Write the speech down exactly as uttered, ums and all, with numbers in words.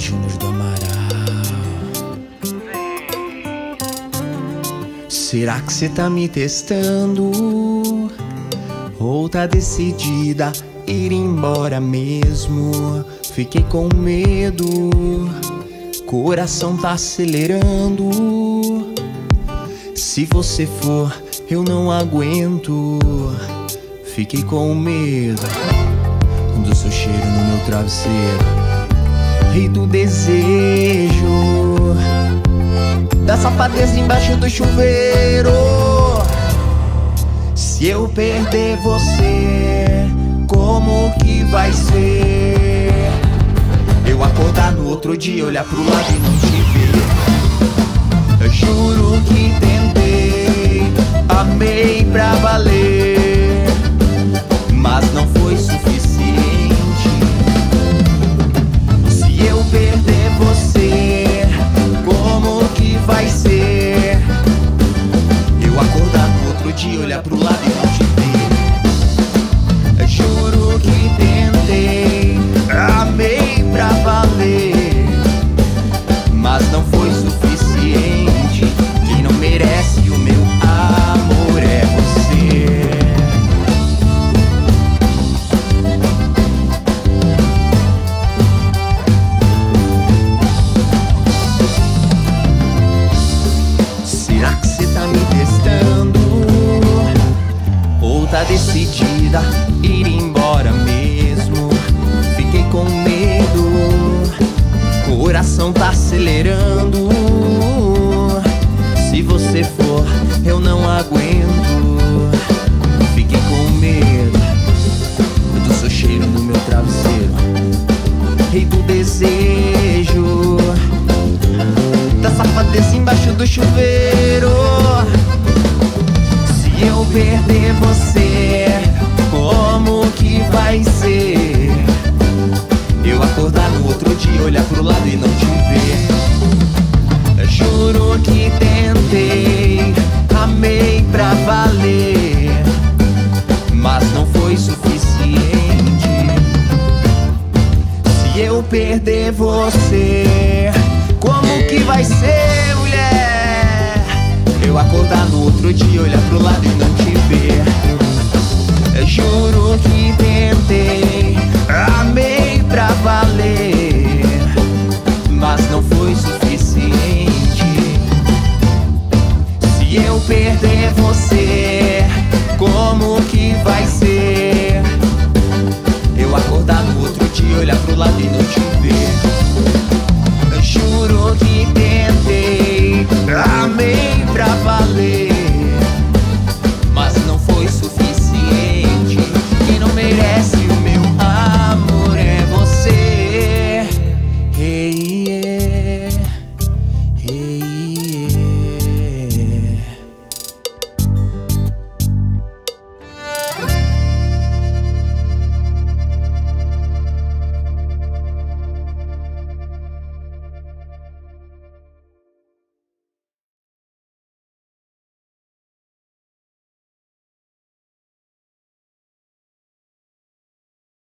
Júnior do Amaral. Será que cê tá me testando? Ou tá decidida a ir embora mesmo? Fiquei com medo, coração tá acelerando. Se você for, eu não aguento. Fiquei com medo do seu cheiro no meu travesseiro e do desejo da safadeza embaixo do chuveiro. Se eu perder você, como que vai ser? Eu acordar no outro dia, olhar pro lado e não te ver. Eu juro que tentei, amei pra valer, mas não foi suficiente. Se eu perder você, como que vai ser? Eu acordar no outro dia, olhar pro lado e não te ver. Eu juro que tentei, amei pra valer, mas não foi suficiente. Quem não merece o meu amor é você. Será que cê tá me testando? Ou tá decidida a ir embora mesmo? Fiquei com medo, coração tá acelerando. Se você for, eu não aguento. Fiquei com medo do seu cheiro no meu travesseiro e do desejo da safadeza embaixo do chuveiro. Se eu perder você, como que vai ser? Eu acordar no outro dia, olhar pro lado e não te ver. Eu juro que tentei, amei pra valer, mas não foi suficiente. Se eu perder você, como que vai ser, mulher? Eu acordar no outro dia, olhar pro lado e não te ver. Eu juro que tentei, amei pra valer, mas não foi suficiente. Se eu perder você, como que vai ser? Eu acordar no outro dia, olhar pro lado e não te ver.